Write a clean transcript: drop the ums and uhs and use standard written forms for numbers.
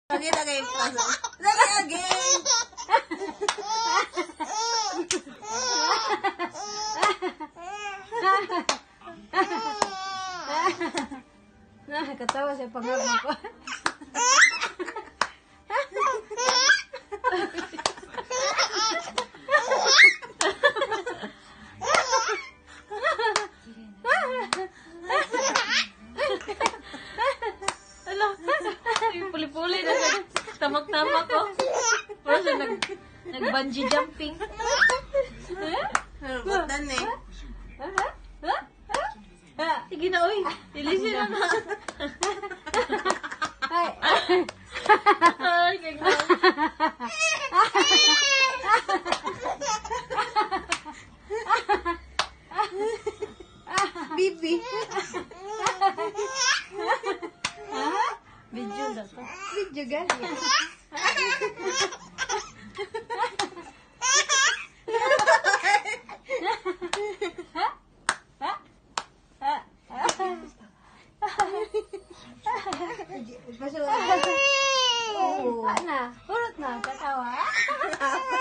Lagi pasok. Lagi. Nakakatawa siya pangarap ko. Puli-puli na siya. Tamak-tamak ko. Parang siya nag-bungee jumping. Butan eh. Sige na, uy. Ilisin na na. Ay, kagman. Bibi. Video na to. Video gani. Oh, ana, urot na, katawa.